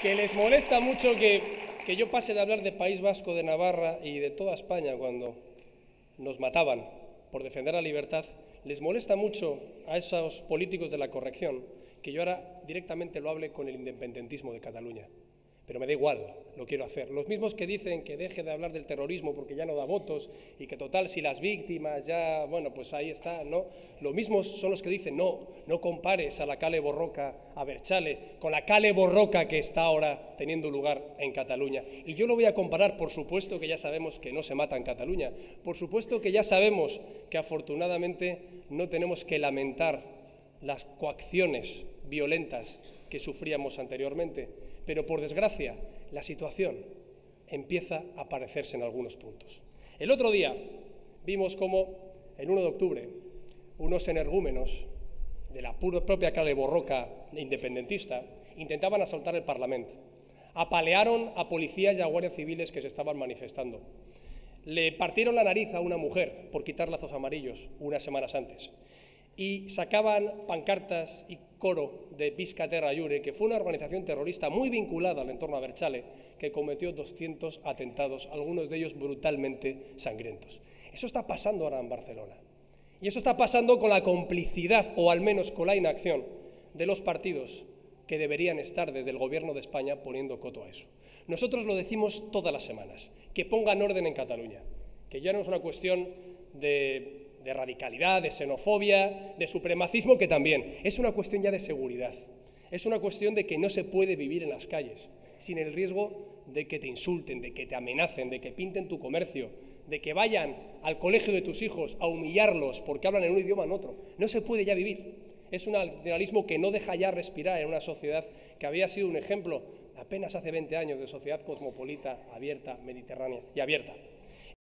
que les molesta mucho que yo pase de hablar de País Vasco, de Navarra y de toda España cuando nos mataban por defender la libertad. Les molesta mucho a esos políticos de la corrección que yo ahora directamente lo hable con el independentismo de Cataluña. Pero me da igual, lo quiero hacer. Los mismos que dicen que deje de hablar del terrorismo porque ya no da votos y que total, si las víctimas ya, bueno, pues ahí está, ¿no? Los mismos son los que dicen, no compares a la Kale Borroka, a Berchale, con la Kale Borroka que está ahora teniendo lugar en Cataluña. Y yo lo voy a comparar, por supuesto que ya sabemos que no se mata en Cataluña, por supuesto que ya sabemos que afortunadamente no tenemos que lamentar las coacciones violentas que sufríamos anteriormente, pero por desgracia la situación empieza a parecerse en algunos puntos. El otro día vimos cómo el 1 de octubre unos energúmenos de la propia Kale Borroka independentista intentaban asaltar el Parlamento. Apalearon a policías y a guardias civiles que se estaban manifestando. Le partieron la nariz a una mujer por quitar lazos amarillos unas semanas antes. Y sacaban pancartas y coro de Visca Terra Iure, que fue una organización terrorista muy vinculada al entorno Abertzale, que cometió 200 atentados, algunos de ellos brutalmente sangrientos. Eso está pasando ahora en Barcelona. Y eso está pasando con la complicidad, o al menos con la inacción, de los partidos que deberían estar desde el Gobierno de España poniendo coto a eso. Nosotros lo decimos todas las semanas, que pongan orden en Cataluña, que ya no es una cuestión de radicalidad, de xenofobia, de supremacismo, que también. Es una cuestión ya de seguridad. Es una cuestión de que no se puede vivir en las calles sin el riesgo de que te insulten, de que te amenacen, de que pinten tu comercio, de que vayan al colegio de tus hijos a humillarlos porque hablan en un idioma en otro. No se puede ya vivir. Es un nacionalismo que no deja ya respirar en una sociedad que había sido un ejemplo apenas hace 20 años de sociedad cosmopolita, abierta, mediterránea y abierta.